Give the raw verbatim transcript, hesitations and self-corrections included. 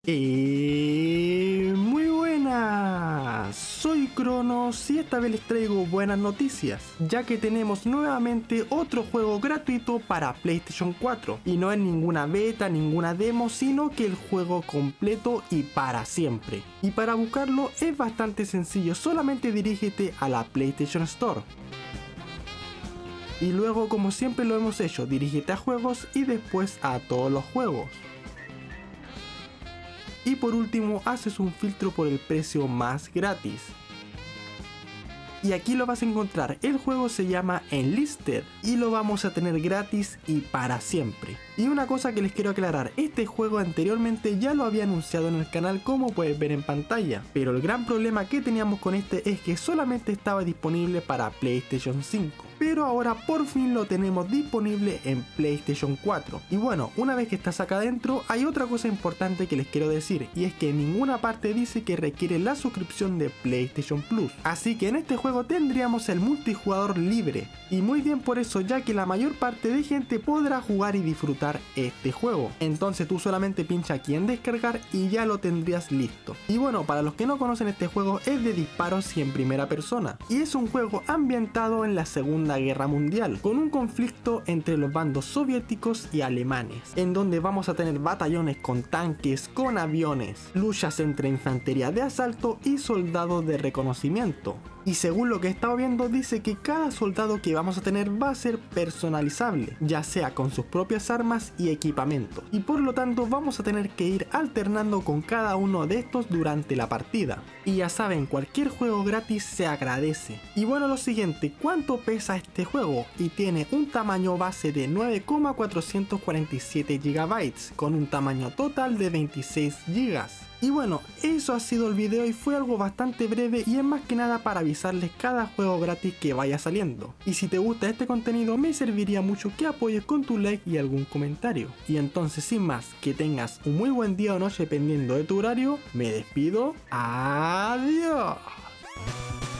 Eh, muy buenas, soy Cronos y esta vez les traigo buenas noticias, ya que tenemos nuevamente otro juego gratuito para PlayStation cuatro, y no es ninguna beta, ninguna demo, sino que el juego completo y para siempre. Y para buscarlo es bastante sencillo, solamente dirígete a la PlayStation Store. Y luego, como siempre lo hemos hecho, dirígete a juegos y después a todos los juegos. Y por último haces un filtro por el precio más gratis. Y aquí lo vas a encontrar, el juego se llama Enlisted y lo vamos a tener gratis y para siempre. Y una cosa que les quiero aclarar, este juego anteriormente ya lo había anunciado en el canal, como puedes ver en pantalla, pero el gran problema que teníamos con este es que solamente estaba disponible para PlayStation cinco. Pero ahora por fin lo tenemos disponible en PlayStation cuatro. Y bueno, una vez que estás acá adentro, hay otra cosa importante que les quiero decir, y es que en ninguna parte dice que requiere la suscripción de PlayStation Plus. Así que en este juego tendríamos el multijugador libre, y muy bien por eso, ya que la mayor parte de gente podrá jugar y disfrutar este juego. Entonces tú solamente pincha aquí en descargar y ya lo tendrías listo. Y bueno, para los que no conocen, este juego es de disparos y en primera persona, y es un juego ambientado en la Segunda Guerra Mundial, con un conflicto entre los bandos soviéticos y alemanes, en donde vamos a tener batallones con tanques, con aviones, luchas entre infantería de asalto y soldados de reconocimiento. Y según lo que he estado viendo, dice que cada soldado que vamos a tener va a ser personalizable, ya sea con sus propias armas y equipamiento, y por lo tanto vamos a tener que ir alternando con cada uno de estos durante la partida. Y ya saben, cualquier juego gratis se agradece. Y bueno, lo siguiente, ¿cuánto pesa este juego? Y tiene un tamaño base de nueve coma cuatrocientos cuarenta y siete gigabytes, con un tamaño total de veintiséis gigas. Y bueno, eso ha sido el video y fue algo bastante breve, y es más que nada para avisarles cada juego gratis que vaya saliendo. Y si te gusta este contenido, me serviría mucho que apoyes con tu like y algún comentario. Y entonces, sin más, que tengas un muy buen día o noche dependiendo de tu horario, me despido. Adiós.